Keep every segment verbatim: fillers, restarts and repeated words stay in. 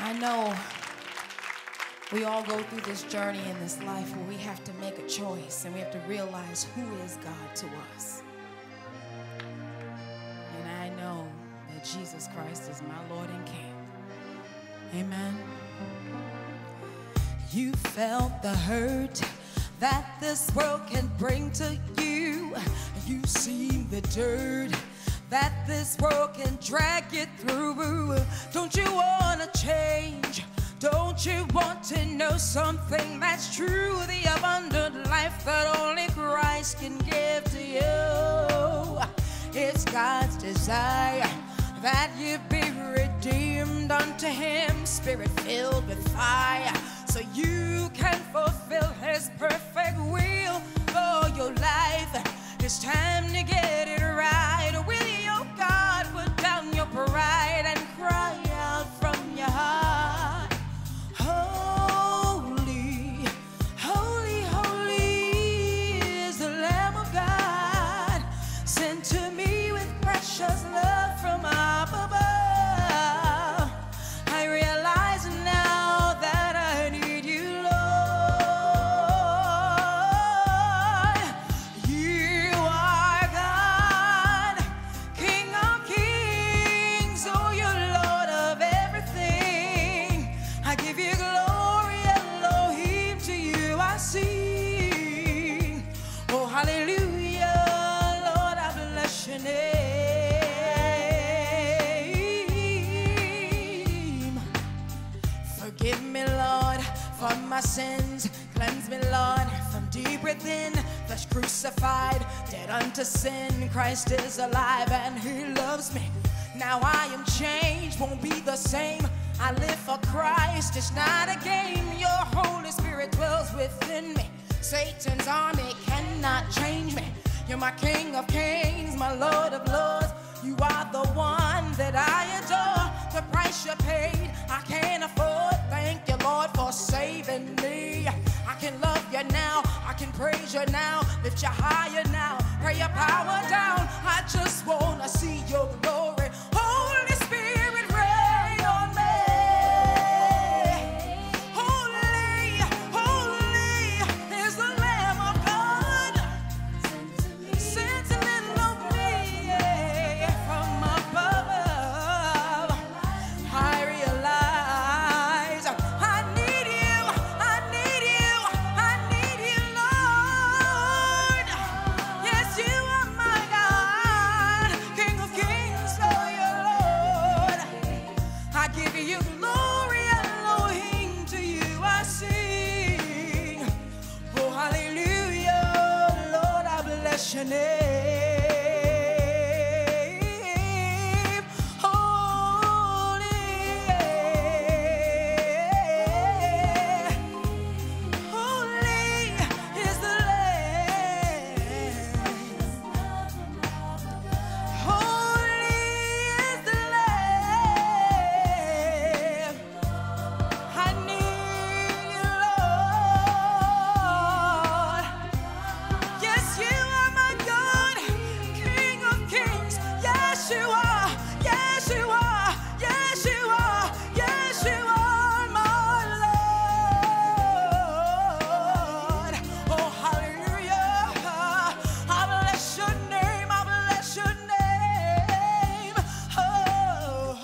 I know we all go through this journey in this life where we have to make a choice and we have to realize who is God to us. And I know that Jesus Christ is my Lord and King. Amen. You felt the hurt that this world can bring to you. You've seen the dirt that this world can drag you through. Don't you want to change? Don't you want to know something that's true? The abundant life that only Christ can give to you. It's God's desire that you be redeemed unto Him, Spirit-filled with fire, so you can fulfill His perfect will for your life. It's time to get it right. Will your God put down your pride and cry out from your heart? Holy, holy, holy is the Lamb of God, sent to me with precious love from up above. I realize now that I need you, Lord. You are God, King of kings, oh, you're Lord of everything. I give you glory, Elohim, to you I sing. Oh, hallelujah, Lord, I bless your name. Forgive me, Lord, for my sins. Cleanse me, Lord, from deep within. Flesh crucified, dead unto sin. Christ is alive and He loves me. Now I am changed, won't be the same. I live for Christ, it's not a game. Your Holy Spirit dwells within me. Satan's army cannot change me. You're my King of kings, my Lord of lords. You are the one that I adore. The price you paid, I can't afford. Thank you, Lord, for saving me. I can love you now, I can praise you now, lift you higher now, pray your power down. I just wanna see your glory. Holy Spirit, rain on me. Holy, holy is the Lamb of God, sent to little me from above. I realize I need you, I need you, I need you, Lord. Yes, you are my God, King of kings, oh, your Lord. I give you glory, Elohim, to you I sing. Oh, hallelujah, Lord, I bless your name. Holy, holy is the Lamb. Holy is the Lamb. I need you, Lord. Yes, you are my God, King of kings. Yes, you are. Yes, you are. Yes, you are. Yes, you are my Lord. Oh, hallelujah. I bless your name. I bless your name. Oh,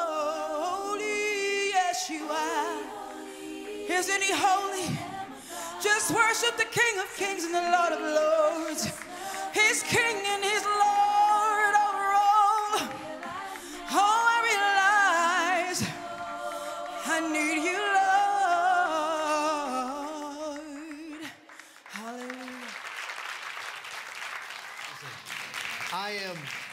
holy. Yes, you are. Isn't He holy? Just worship the King of kings and the Lord of lords. He's King and He's Lord over all. Oh, I realize I need you, Lord. Hallelujah. I am